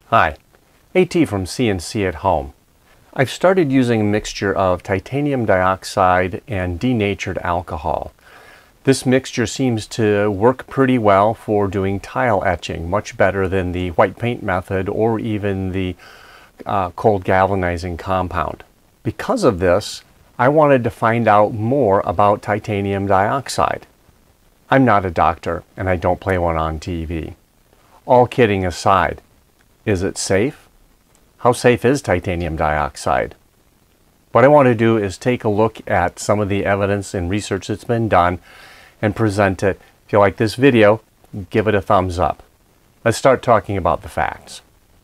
Hi, AT from CNC at Home. I've started using a mixture of titanium dioxide and denatured alcohol. This mixture seems to work pretty well for doing tile etching, much better than the white paint method or even the cold galvanizing compound. Because of this, I wanted to find out more about titanium dioxide. I'm not a doctor and I don't play one on TV. All kidding aside, is it safe? How safe is titanium dioxide? What I want to do is take a look at some of the evidence and research that's been done and present it. If you like this video, give it a thumbs up. Let's start talking about the facts.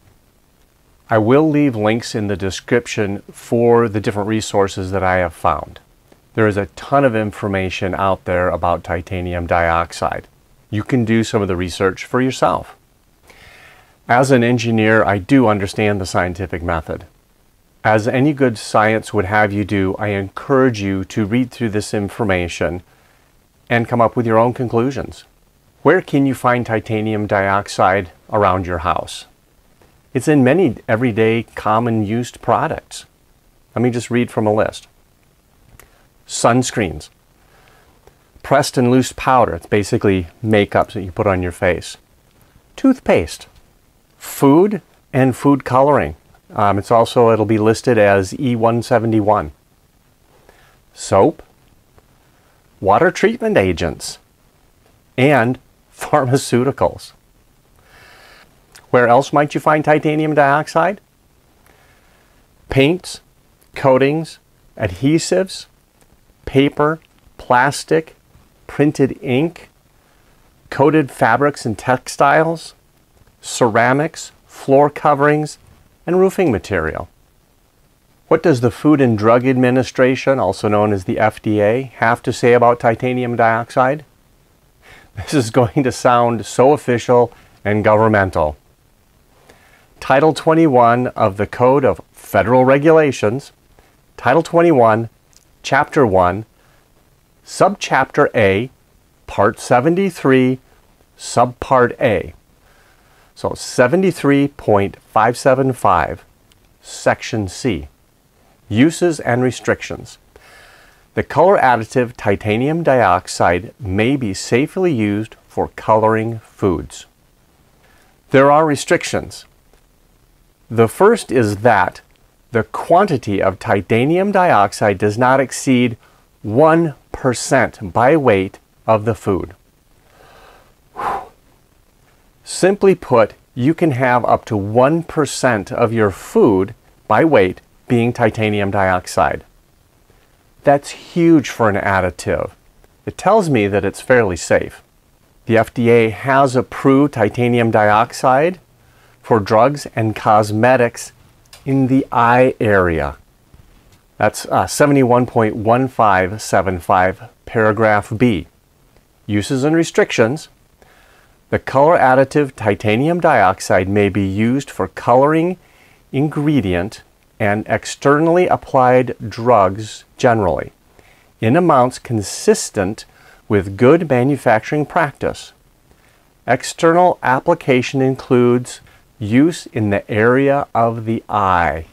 I will leave links in the description for the different resources that I have found. There is a ton of information out there about titanium dioxide. You can do some of the research for yourself. As an engineer, I do understand the scientific method. As any good science would have you do, I encourage you to read through this information and come up with your own conclusions. Where can you find titanium dioxide around your house? It's in many everyday common used products. Let me just read from a list. Sunscreens, pressed and loose powder, it's basically makeup that you put on your face. Toothpaste, food and food coloring. It'll be listed as E171. Soap, water treatment agents, and pharmaceuticals. Where else might you find titanium dioxide? Paints, coatings, adhesives, paper, plastic, printed ink, coated fabrics and textiles, ceramics, floor coverings, and roofing material. What does the Food and Drug Administration, also known as the FDA, have to say about titanium dioxide? This is going to sound so official and governmental. Title 21 of the Code of Federal Regulations, Title 21, Chapter 1, Subchapter A, Part 73, Subpart A. So 73.575, Section C. Uses and restrictions. The color additive titanium dioxide may be safely used for coloring foods. There are restrictions. The first is that the quantity of titanium dioxide does not exceed 1% by weight of the food. Simply put, you can have up to 1% of your food by weight being titanium dioxide. That's huge for an additive. It tells me that it's fairly safe. The FDA has approved titanium dioxide for drugs and cosmetics in the eye area. That's 71.1575, paragraph B. Uses and restrictions. The color additive titanium dioxide may be used for coloring ingredient and externally applied drugs generally, in amounts consistent with good manufacturing practice. External application includes use in the area of the eye.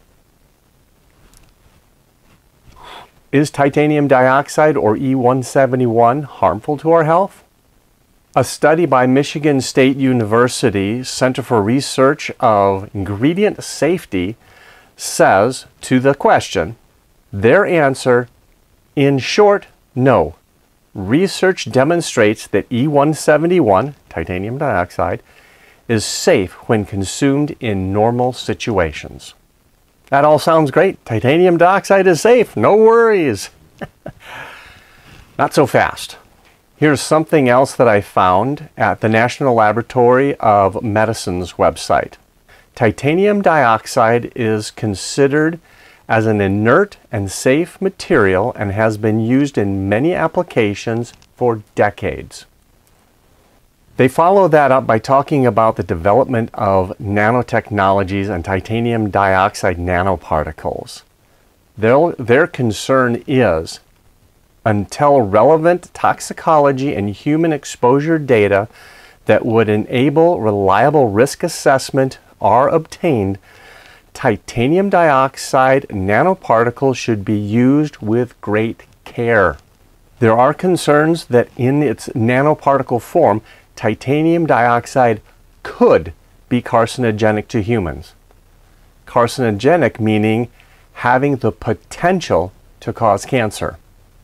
Is titanium dioxide or E171 harmful to our health? A study by Michigan State University Center for Research of Ingredient Safety says to the question, their answer, in short, no. Research demonstrates that E171, titanium dioxide, is safe when consumed in normal situations. That all sounds great. Titanium dioxide is safe. No worries. Not so fast. Here's something else that I found at the National Laboratory of Medicine's website. Titanium dioxide is considered as an inert and safe material and has been used in many applications for decades. They follow that up by talking about the development of nanotechnologies and titanium dioxide nanoparticles. Their concern is, until relevant toxicology and human exposure data that would enable reliable risk assessment are obtained, titanium dioxide nanoparticles should be used with great care. There are concerns that in its nanoparticle form, titanium dioxide could be carcinogenic to humans. Carcinogenic meaning having the potential to cause cancer.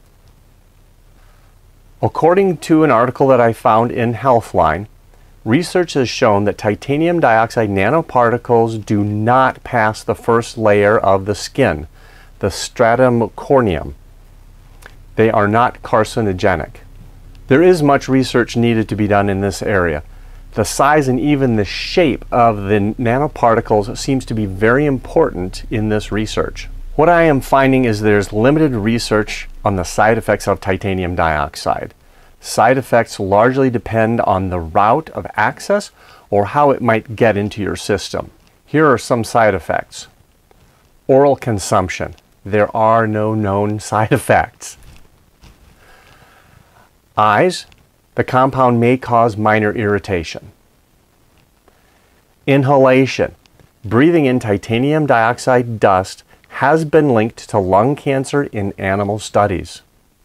According to an article that I found in Healthline, research has shown that titanium dioxide nanoparticles do not pass the first layer of the skin, the stratum corneum. They are not carcinogenic. There is much research needed to be done in this area. The size and even the shape of the nanoparticles seems to be very important in this research. What I am finding is there's limited research on the side effects of titanium dioxide. Side effects largely depend on the route of access or how it might get into your system. Here are some side effects. Oral consumption. There are no known side effects. Eyes. The compound may cause minor irritation. Inhalation. Breathing in titanium dioxide dust has been linked to lung cancer in animal studies.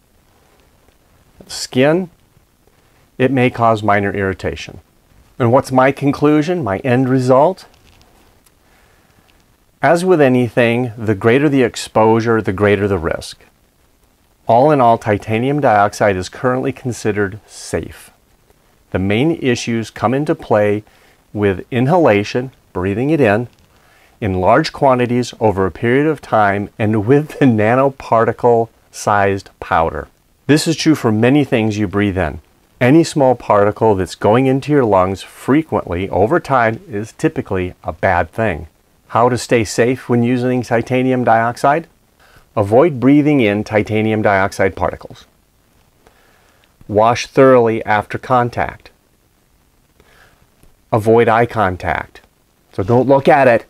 Skin. It may cause minor irritation. And what's my conclusion, my end result? As with anything, the greater the exposure, the greater the risk. All in all, titanium dioxide is currently considered safe. The main issues come into play with inhalation, breathing it in large quantities over a period of time, and with the nanoparticle-sized powder. This is true for many things you breathe in. Any small particle that's going into your lungs frequently over time is typically a bad thing. How to stay safe when using titanium dioxide? Avoid breathing in titanium dioxide particles. Wash thoroughly after contact. Avoid eye contact. So don't look at it.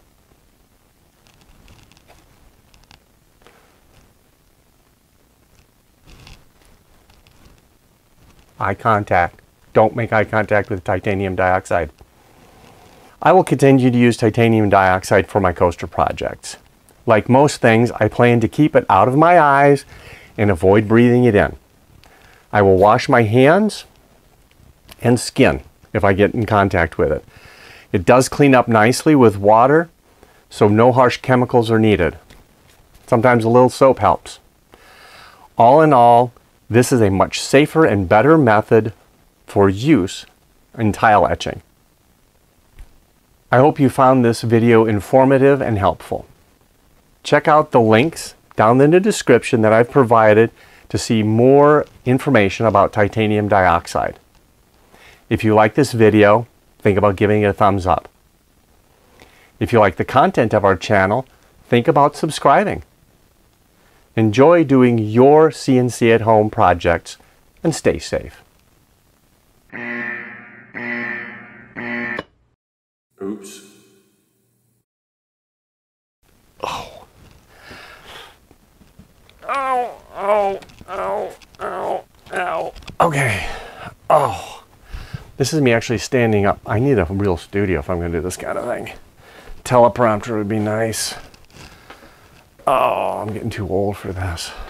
Eye contact. Don't make eye contact with titanium dioxide. I will continue to use titanium dioxide for my coaster projects. Like most things, I plan to keep it out of my eyes and avoid breathing it in. I will wash my hands and skin if I get in contact with it. It does clean up nicely with water, so no harsh chemicals are needed. Sometimes a little soap helps. All in all, this is a much safer and better method for use in tile etching. I hope you found this video informative and helpful. Check out the links down in the description that I've provided to see more information about titanium dioxide. If you like this video, think about giving it a thumbs up. If you like the content of our channel, think about subscribing. Enjoy doing your CNC at home projects and stay safe. Oops. Oh. Ow, ow, ow, ow, ow. Okay. Oh. This is me actually standing up. I need a real studio if I'm going to do this kind of thing. Teleprompter would be nice. Oh, I'm getting too old for this.